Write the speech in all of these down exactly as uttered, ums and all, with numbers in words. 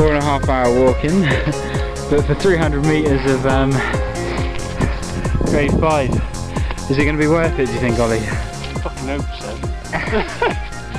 four and a half hour walking, but for three hundred metres of um, grade five. Is it going to be worth it, do you think, Ollie? Fucking hope so.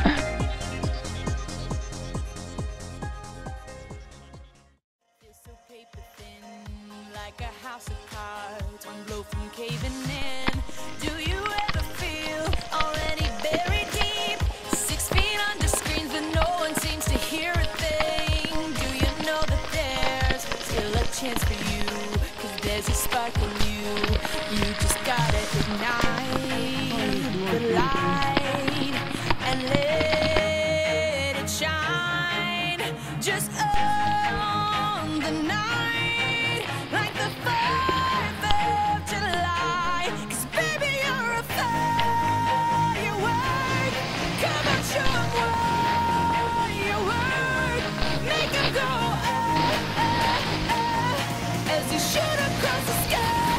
Chance for you, cause there's a spark in you. You just gotta ignite the light and let it shine. Just on the night, like the fourth of July. Cause baby, you're a firework. Come on, show 'em what you work. Make 'em go. You shoot across the sky.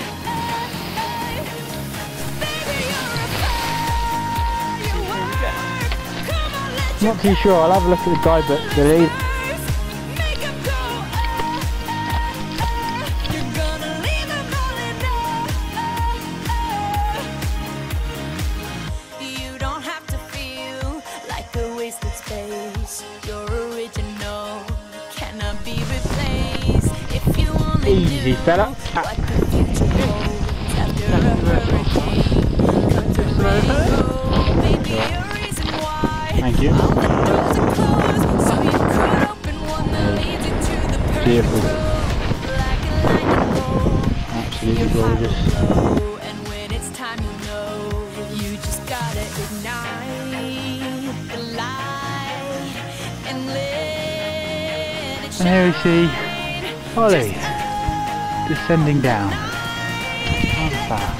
Baby, you're a firework. Come on, let Not too sure, I'll have a look at the guidebook. The lead. make 'em go. You're gonna leave 'em all in. You don't have to feel like a wasted space. You're original, cannot be replaced. If you Easy, fella. what the future holds after a hurricane. Come to Mexico, baby, a reason why. Thank you. All the doors are closed, so you could open one that leads you to the perfect Beautiful. road. Like a lightning bolt, Absolutely your heart gorgeous. will glow, and when it's time, you know, you just gotta ignite the light and let it shine. And here we see Ollie descending down. How fast?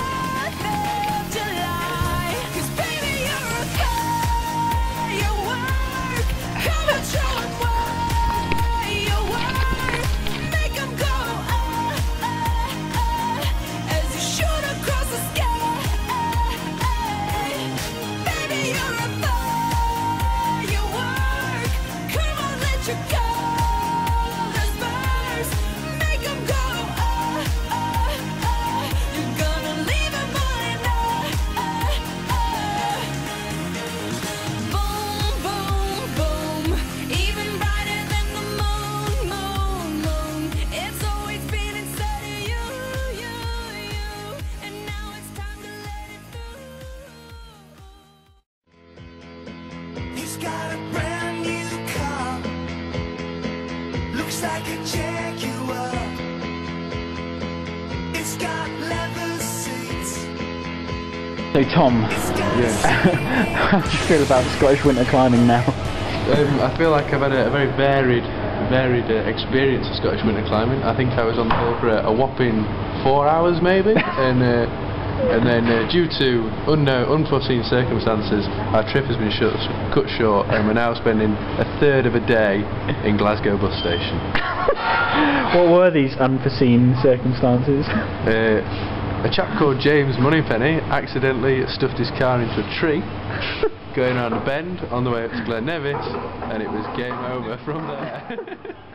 Got a brand new car, looks like a Jaguar. It's got leather seats. So Tom, Yes. how do you feel about Scottish winter climbing now? Um, I feel like I've had a, a very varied, varied uh, experience of Scottish winter climbing. I think I was on the hill for a, a whopping four hours maybe, and uh, and then uh, due to unknown, unforeseen circumstances, our trip has been short, cut short, and we're now spending a third of a day in Glasgow bus station. What were these unforeseen circumstances? Uh, a chap called James Moneypenny accidentally stuffed his car into a tree, going around a bend on the way up to Glen Nevis, and it was game over from there.